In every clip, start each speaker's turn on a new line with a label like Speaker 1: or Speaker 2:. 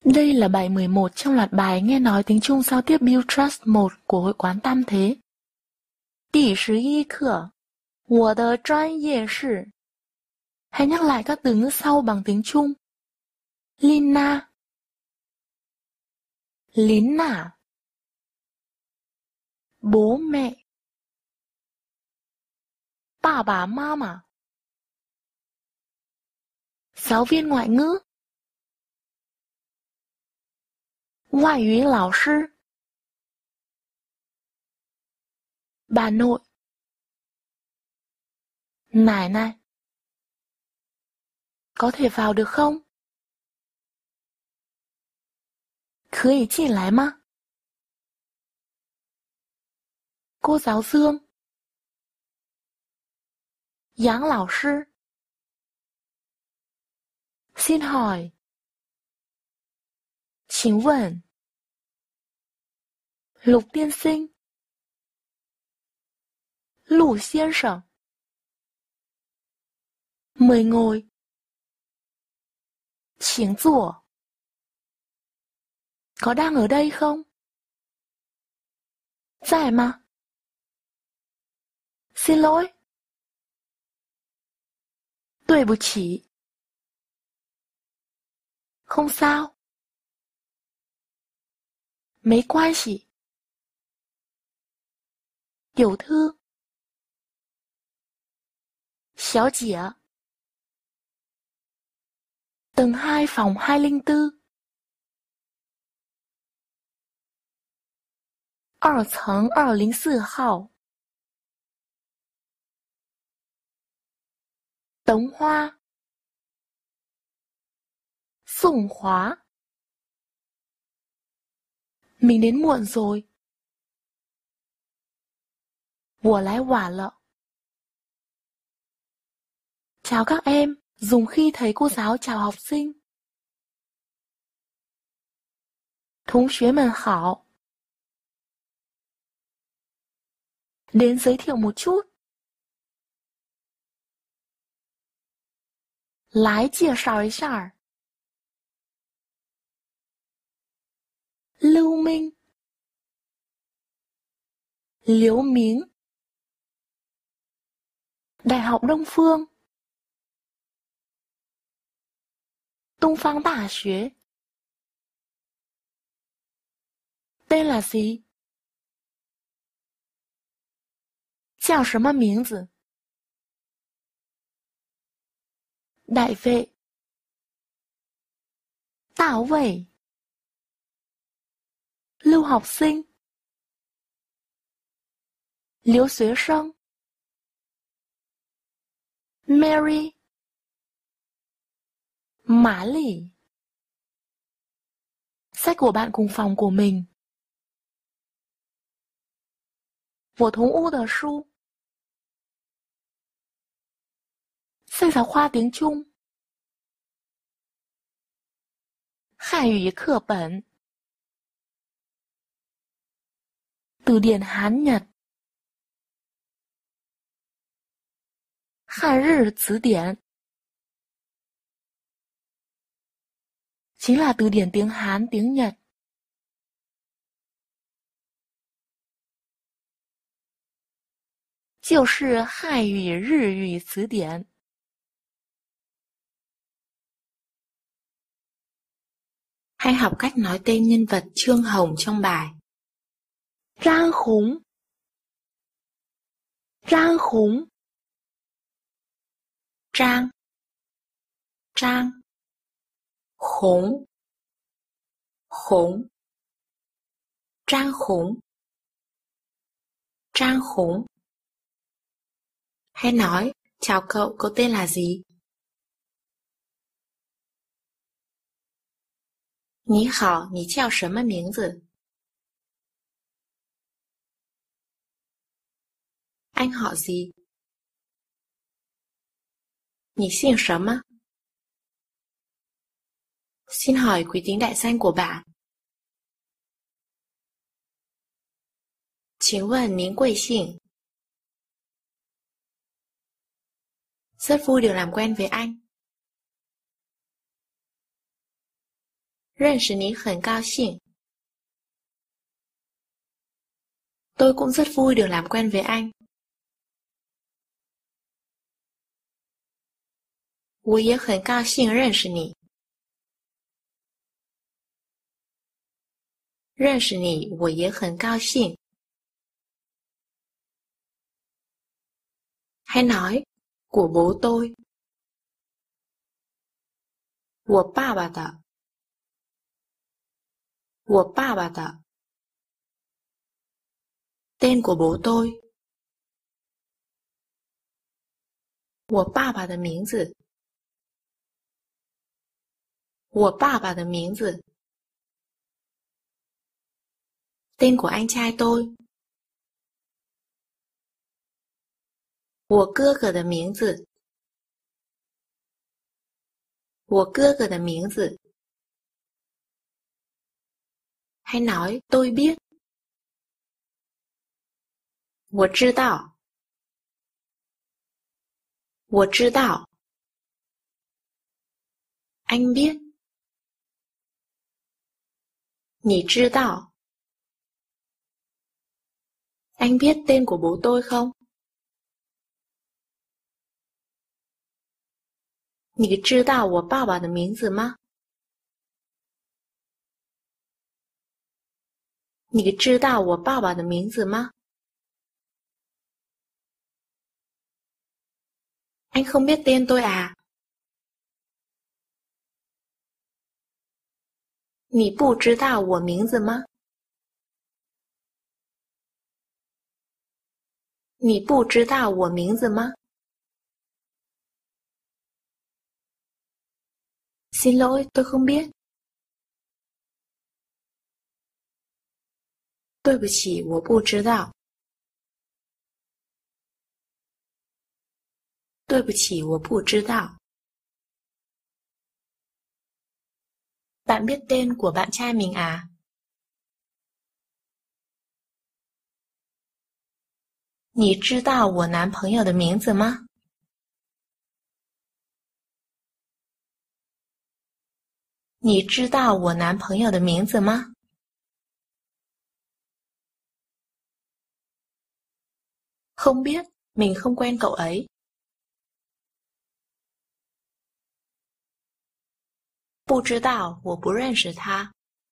Speaker 1: Đây là bài 11 trong loạt bài nghe nói tiếng Trung giao tiếp Build Trust 1 của Hội quán Tam Thế. 第11课，我的专业是 Hãy nhắc lại các từ ngữ sau bằng tiếng Trung. Lina, Lina, bố mẹ, bà bà mama, giáo viên ngoại ngữ, ngoại ngữ lão sư, bà nội, nải nải, có thể vào được không? 可以进来吗? Cô giáo Dương, Giáng lão sư. Xin hỏi, 请问 Lục tiên sinh, Lục先生 mời ngồi, 请坐 có đang ở đây không? 在吗? Xin lỗi, 对不起 không sao, 没关系 tiểu thư, 小姐 tầng 2 phòng 204, 2层204号 Tống Hoa, Sùng Hóa. Mình đến muộn rồi. 我来晚了. Chào các em, dùng khi thấy cô giáo chào học sinh. 同学们好. Đến giới thiệu một chút. 来介绍一下. Lưu Minh, Liễu Mính. Đại học Đông Phương, Đông Phương Đại học. Tên là gì? 叫什么名字? Đại vệ, Đại vệ. Lưu học sinh, Liễu xuế生. Mary, Mã Lị. Sách của bạn cùng phòng của mình. 我同屋的书. Sách giáo khoa tiếng Trung. 汉语课本. Từ điển Hán Nhật. 汉日词典. Chính là từ điển tiếng Hán, tiếng Nhật. 就是汉语日语词典.
Speaker 2: Hãy học cách nói tên nhân vật Trương Hồng trong bài.
Speaker 1: Trang Hùng, Trang Hùng.
Speaker 2: Trang, Trang. Hùng, Hùng. Trang Hùng, Trang Hùng. Hãy nói, chào cậu tên là gì? 你好，你叫什么名字? Anh họ gì? 你姓什么? Xin hỏi quý tính đại danh của bạn. 请问您贵姓? Rất vui được làm quen với anh. 认识你很高兴. Tôi cũng rất vui được làm quen với anh. 我也很高兴认识你. 认识你，我也很高兴. Hãy nói, của bố tôi. 我爸爸的. 我爸爸的. Tên của bố tôi. 我爸爸的名字. 我爸爸的名字. Tên của anh trai tôi. 我哥哥的名字. 我哥哥的名字. Hãy nói tôi biết. 我知道. 我知道. Anh biết. 你知道. Anh biết tên của bố tôi không? 你知道我爸爸的名字吗？你知道我爸爸的名字吗？ Anh không biết tên tôi à? 你不知道我名字吗？你不知道我名字吗？ Xin lỗi, tôi không biết. 对不起，我不知道。对不起，我不知道。Bạn biết tên của bạn trai mình à? 你知道我男朋友的名字吗？你知道我男朋友的名字吗？ Không biết, mình không quen cậu ấy. 不知道，我不认识他。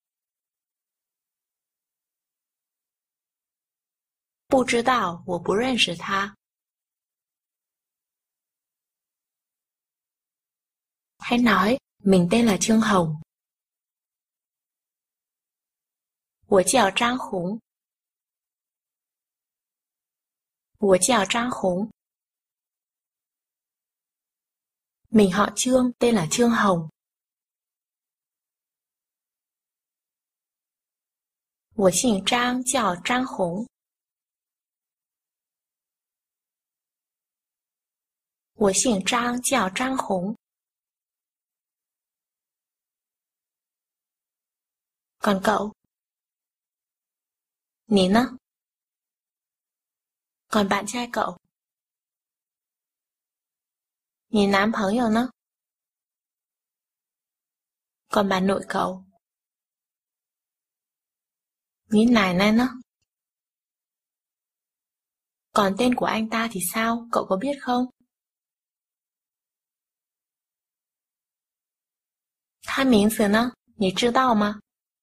Speaker 2: 不知道，我不认识他。Hãy nói, mình tên là Trương Hồng. 我叫张红。我叫张红。Mình họ Trương, tên là Trương Hồng. 我姓张，叫张红。我姓张，叫张红。Còn cậu? 你呢? Còn bạn trai cậu? 你男朋友呢? Còn bà nội cậu? 你奶奶呢? Còn tên của anh ta thì sao? Cậu có biết không? 他名字呢？你知道吗？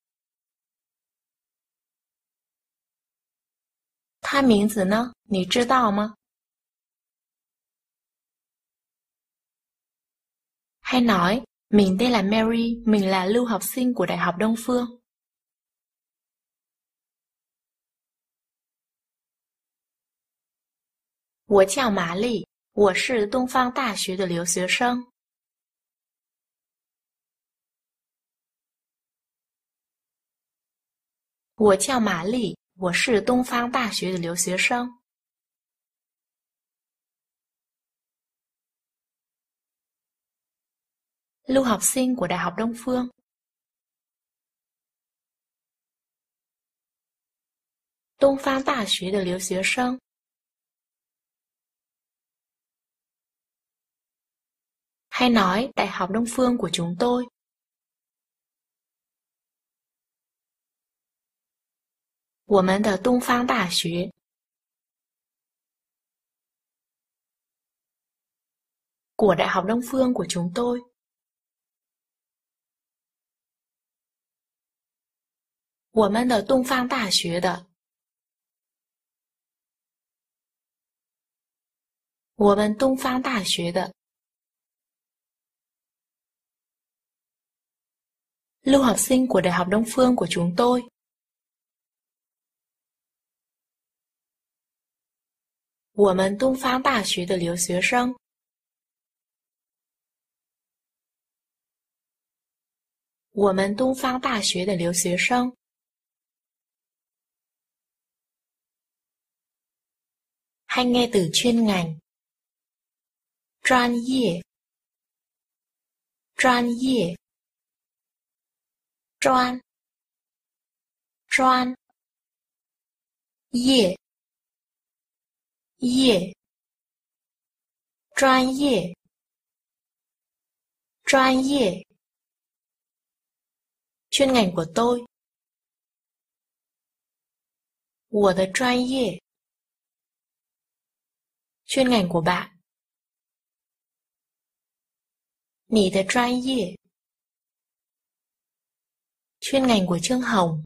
Speaker 2: 他名字呢？你知道吗？ Hay nói, mình tên là Mary, mình là lưu học sinh của Đại học Đông Phương. 我叫玛丽，我是东方大学的留学生。我叫玛丽，我是东方大学的留学生。Lưu học sinh của Đại học Đông Phương. Đông Phương Đại học的留学生. Hay nói Đại học Đông Phương của chúng tôi. 我们的东方大学 của Đại học Đông Phương của chúng tôi. 我们的东方大学的 我们东方大学的 lưu học sinh của Đại học Đông Phương của chúng tôi. 我们东方大学的留学生 我们东方大学的留学生 hay nghe từ chuyên ngành 专业专业专专业业专业专业 chuyên ngành của tôi 我的专业 chuyên ngành của bạn 你的专业 chuyên ngành của Trương Hồng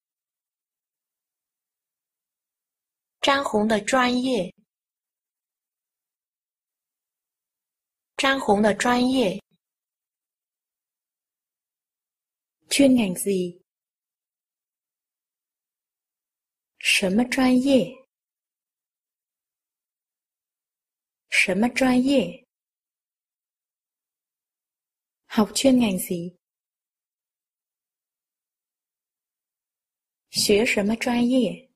Speaker 2: 张红的专业 张红的专业
Speaker 1: chuyên ngành gì? 什么专业？什么专业？ học chuyên ngành gì? 学什么专业？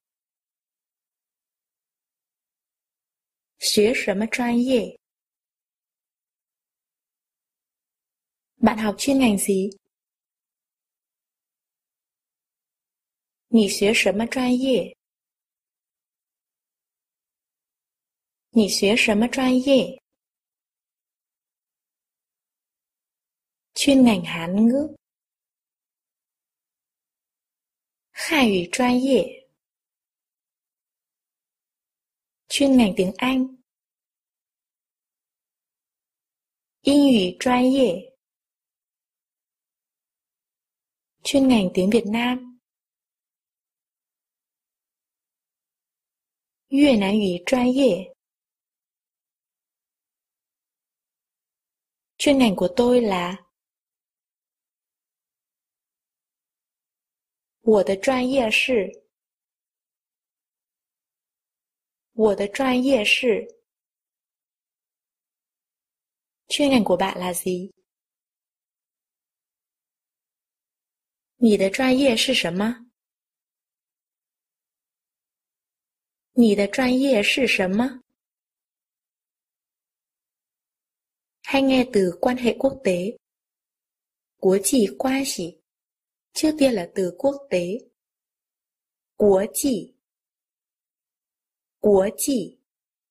Speaker 1: 学什么专业？ bạn học chuyên ngành gì? 你学什么专业？你学什么专业？ chuyên ngành Hán ngữ. 汉语专业 chuyên ngành tiếng Anh. 英语专业 chuyên ngành tiếng Việt Nam. 越南语专业 chuyên ngành của tôi là 我的专业是我的专业是 chuyên ngành của bạn là gì? 你的专业是什么？你的专业是什么？ hay nghe từ quan hệ quốc tế 国际关系 trước tiên là từ quốc tế 国际国际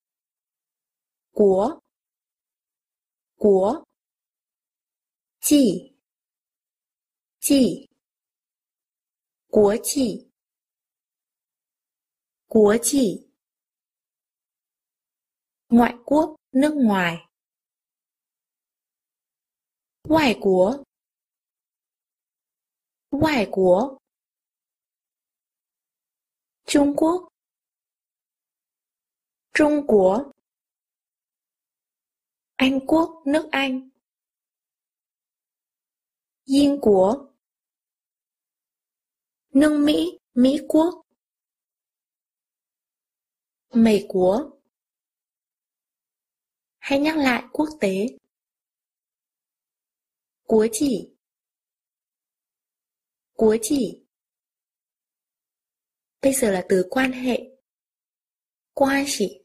Speaker 1: 国国际际国际国际 ngoại quốc nước ngoài 外国外国 Trung Quốc Trung Quốc Anh Quốc nước Anh Yên Quốc nước Mỹ Mỹ Quốc Mỹ Quốc hay nhắc lại quốc tế 国际国际 bây giờ là từ quan hệ 关系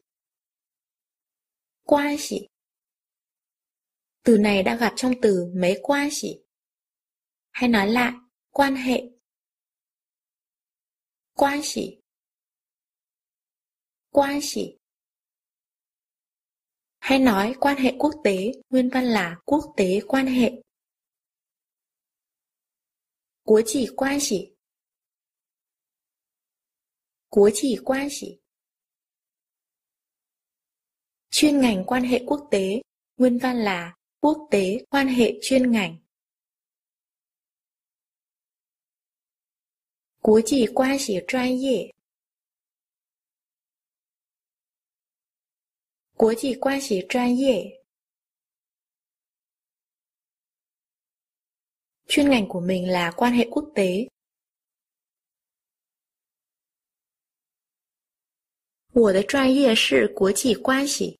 Speaker 1: 关系 từ này đã gặp trong từ mấy quan系hay nói lại quan hệ 关系关系 hay nói quan hệ quốc tế nguyên văn là quốc tế quan hệ 国际关系
Speaker 2: Quốc trị quan hệ. Chuyên ngành quan hệ quốc tế, nguyên văn là quốc tế quan hệ chuyên ngành. Quốc trị quan hệ chuyên nghiệp. Quốc trị quan hệ chuyên nghiệp. Chuyên ngành của mình là quan hệ quốc tế. 我的专业是国际关系。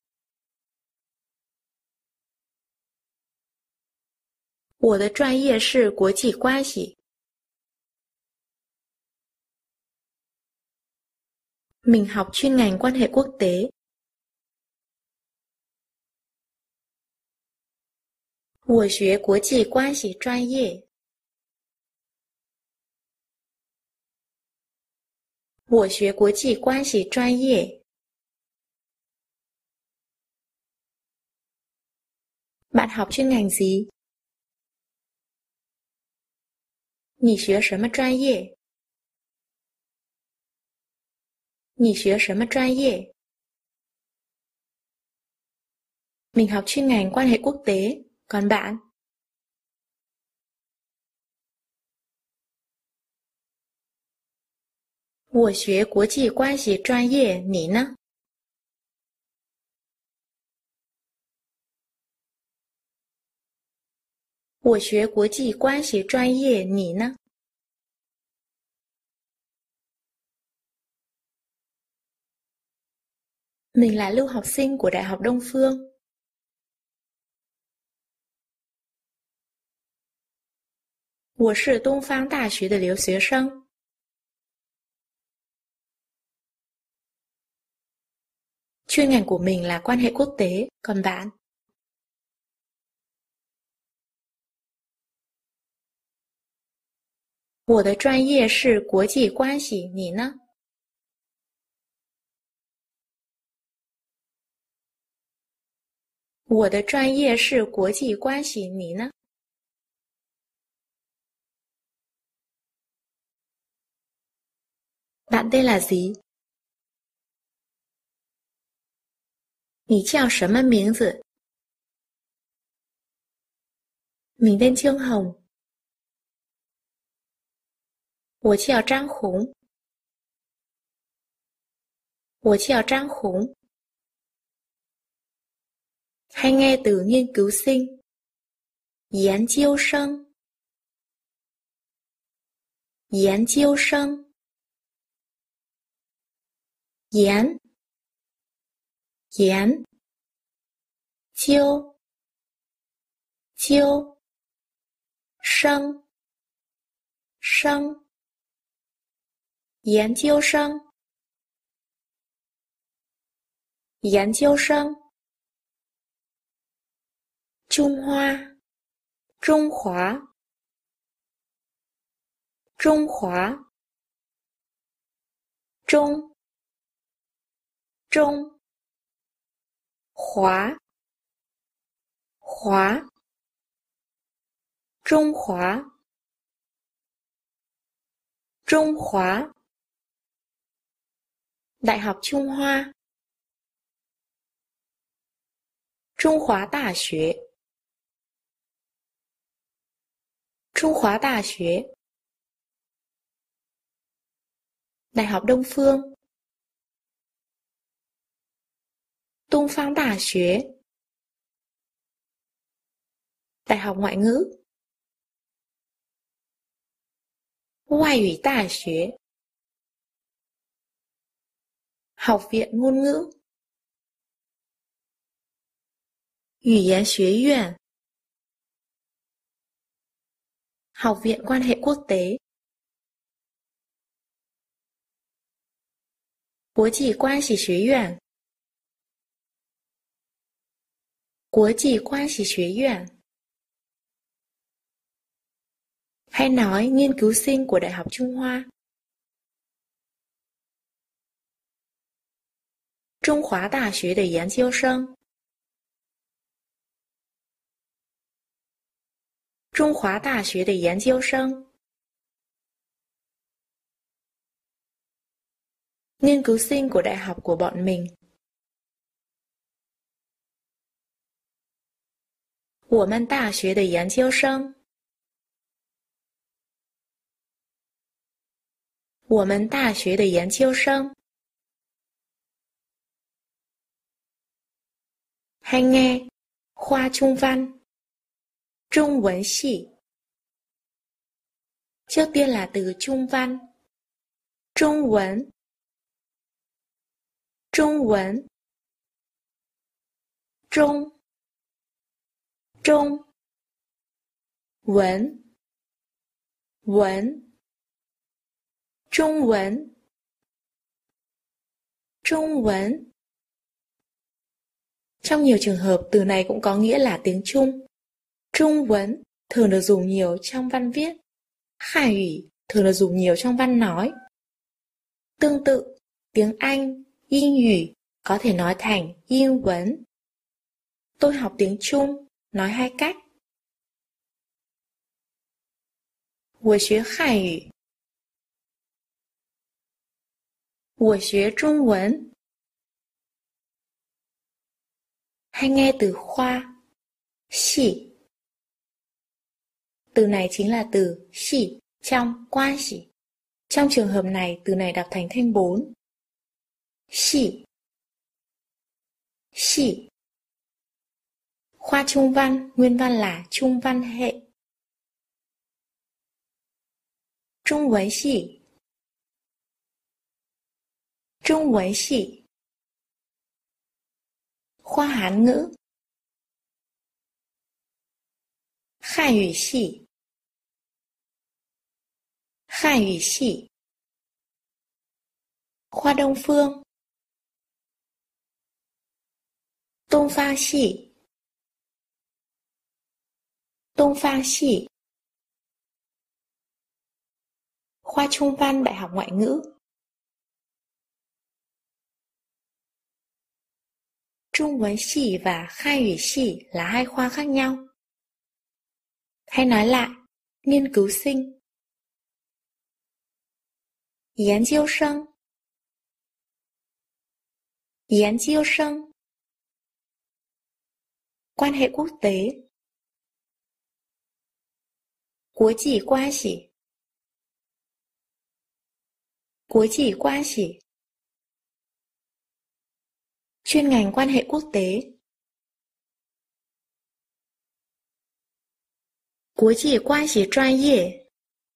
Speaker 2: 我的专业是国际关系。Mình học chuyên ngành quan hệ quốc tế. 我学国际关系专业。我学国际关系专业。Bạn học chuyên ngành gì? 你学什么专业？你学什么专业？ Mình học chuyên ngành quan hệ quốc tế, còn bạn? 我学国际关系专业，你呢？我学国际关系专业，你呢？ Mình là lưu học sinh của Đại học Đông Phương. 我是东方大学的留学生。Chuyên ngành của mình là quan hệ quốc tế, còn bạn? 我的专业是国际关系，你呢？我的专业是国际关系，你呢？ Bạn tên là gì? 你叫什么名字？ Mình tên Trương Hồng. 我叫张红。我叫张红。Hay nghe từ nghiên cứu sinh. 研究生。研究生。研。研。究。究。生。生。研究生。研究生。中华。中华。中华。中。中。华。华。中华。中华。Đại học Trung Hoa. 中华大学。中华大学。Đại học Đông Phương. 东方大学。Đại học Ngoại ngữ. 外语大学。Học viện ngôn ngữ. 语言学院。Học viện quan hệ quốc tế. 国际关系学院。国际关系学院. Hay nói nghiên cứu sinh của Đại học Trung Hoa. 中华大学的研究生。中华大学的研究生。 nghiên cứu sinh của đại học của bọn mình. 我们大学的研究生。我们大学的研究生。hay nghe khoa Trung văn, Trung文系. Trước tiên là từ Trung văn, Trung文, Trung文, Trung, Trung,文,文, Trung文, Trung文. Trong nhiều trường hợp, từ này cũng có nghĩa là tiếng Trung. Trung文thường được dùng nhiều trong văn viết. Hàn ngữ thường được dùng nhiều trong văn nói. Tương tự, tiếng Anh,英语có thể nói thành英文. Tôi học tiếng Trung, nói hai cách. 我学汉语。我学中文。hay nghe từ khoa, xì. Từ này chính là từ xì trong quan xì. Trong trường hợp này, từ này đọc thành thanh 4. Xì, xì. Khoa Trung văn, nguyên văn là Trung văn hệ. Trung文系. Trung文系. Khoa Hán ngữ. Hàn ngữ系. Hàn ngữ系. Khoa Đông phương. Đông Pha系. Đông Pha系. Khoa Trung văn Đại học Ngoại ngữ. Trung文系và Hàn ngữ系là hai khoa khác nhau. Hay nói lại, nghiên cứu sinh. 研究生。研究生。Quan hệ quốc tế. 国际关系。国际关系。Chuyên ngành quan hệ quốc tế. 国际关系专业。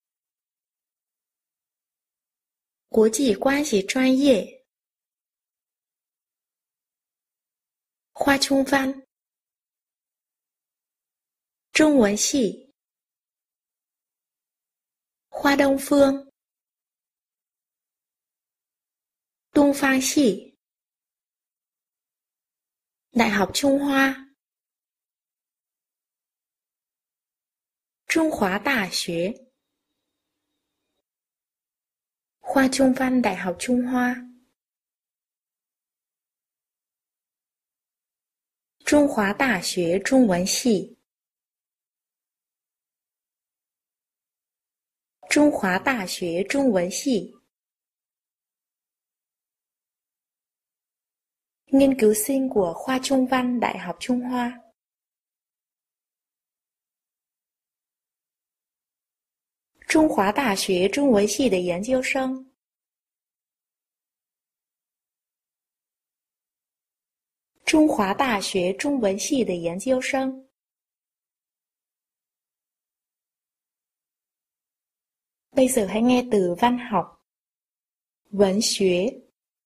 Speaker 2: 国际关系专业。Khoa Trung văn. 中文系。Khoa Đông phương. 东方系. Đại học Trung Hoa. 中华大学. Khoa Trung văn Đại học Trung Hoa. 中华大学中文系。中华大学中文系. Nghiên cứu sinh của khoa Trung văn Đại học Trung Hoa. Trung Hoa Đại学中文系的研究生。中华大学中文系的研究生。Bây giờ hãy nghe từ văn học. 文学.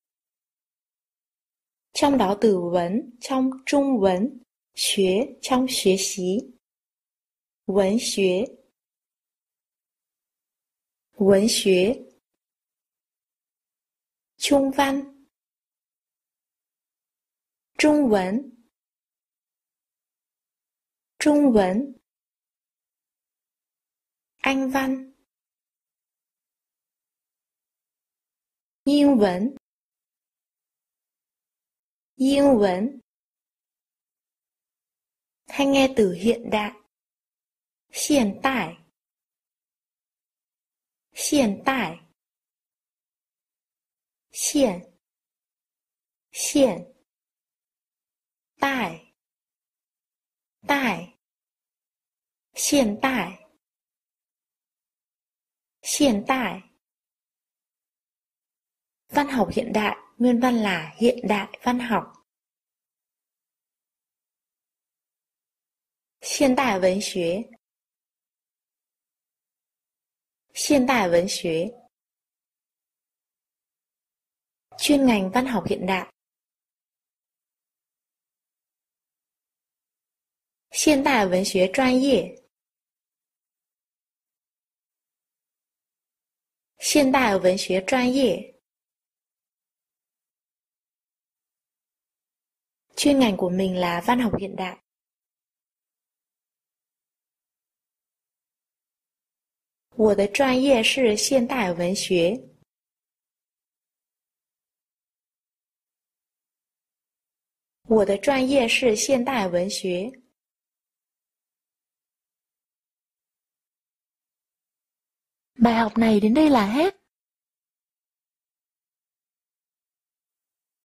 Speaker 2: Trong đó từ文trong trung文, 学 trong 学習. 文學. 文學. Trung văn. 中文. 中文. Anh văn. 英文. 英文. Hay nghe từ hiện đại. 现代. 现代. 线线代代现代hiện đại văn học hiện đại nguyên văn là hiện đại văn học hiện đại文学hiện đại文学chuyên ngành văn học hiện đại hiện đại文学专业现代文学专业 chuyên ngành của mình là văn học hiện đại. 我的专业是现代文学。 我的专业是现代文学。
Speaker 1: Bài học này đến đây là hết.